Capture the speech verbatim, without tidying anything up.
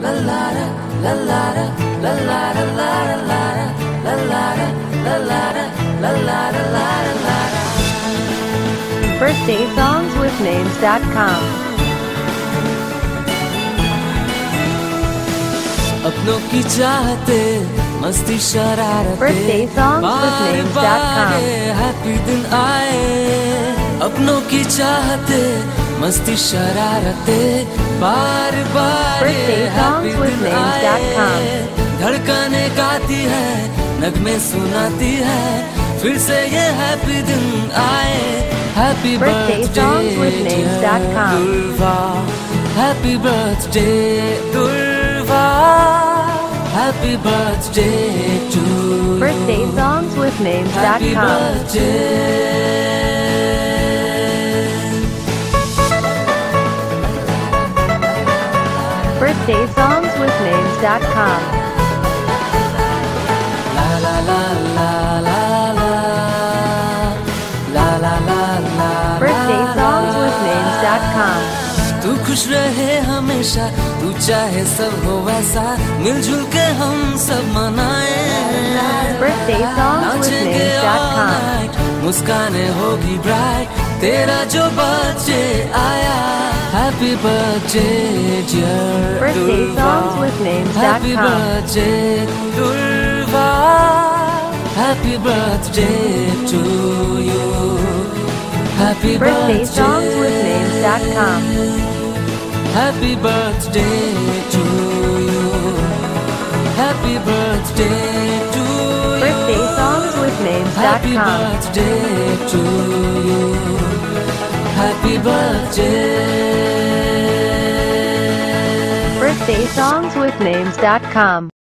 Birthday songs with names dot com. अपनों की चाहते मस्ती शरारते Birthday songs with names dot com. Happy दिन आए अपनों की चाहते मस्ती शरारते बार बार Birthday songs with names dot com. धड़कने गाती है नगमे सुनाती है फिर से ये हैप्पी दिन आए happy Birthday songs with names dot com. Durva happy birthday Durva happy birthday to Birthday songs with names dot happy com. Birthday Birthday songs with names dot com. La la la la la la la la la la Birthday songs with names dot com. तू खुश रहे हमेशा तू चाहे सब हो वैसा मिलजुल के हम सब मनाए Birthday songs with names dot com. मुस्काने होगी ब्राइट तेरा जो बर्थडे आया happy birthday dear Birthday songs with names dot happy com. Birthday Durva happy birthday to you happy Birthday songs with names dot com. Happy birthday to you. Happy birthday to you. Birthday songs with names dot Happy com. birthday to you. Happy birthday. Birthday songs with names dot com.